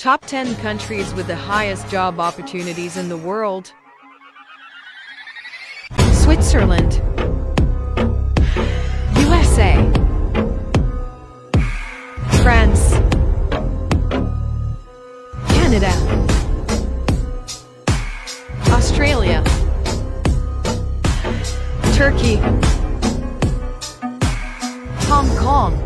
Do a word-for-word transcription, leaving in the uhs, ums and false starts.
Top ten countries with the highest job opportunities in the world. Switzerland, U S A, France, Canada, Australia, Turkey, Hong Kong,